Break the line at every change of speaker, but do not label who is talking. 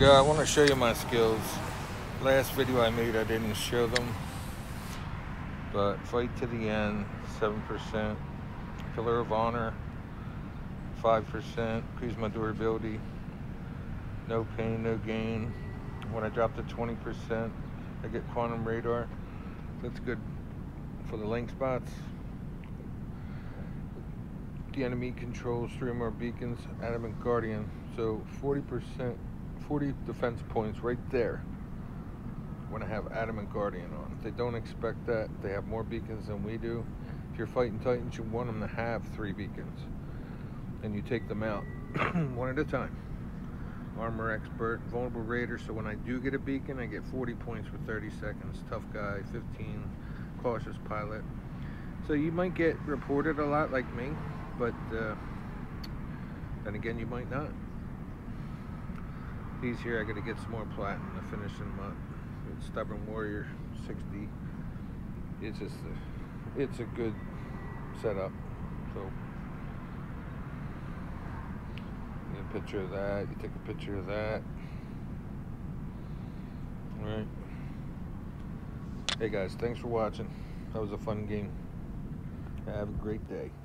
go. I want to show you my skills. Last video I made, I didn't show them. But fight to the end, 7%. Pillar of Honor, 5%. Increase my durability. No pain, no gain. When I drop to 20%, I get Quantum Radar. That's good for the link spots. The enemy controls 3 more beacons. Adamant Guardian. So 40%, 40 defense points right there when I have Adamant Guardian on. They don't expect that. They have more beacons than we do. If you're fighting Titans, you want them to have 3 beacons. And you take them out one at a time. Armor Expert, Vulnerable Raider, so when I do get a beacon, I get 40 points for 30 seconds. Tough Guy, 15. Cautious Pilot. So you might get reported a lot like me, but then again, you might not. These here, I gotta get some more platinum to finish them up. It's Stubborn Warrior, 60. It's just it's a good setup. So you get a picture of that. You take a picture of that. All right. Hey guys, thanks for watching. That was a fun game. Have a great day.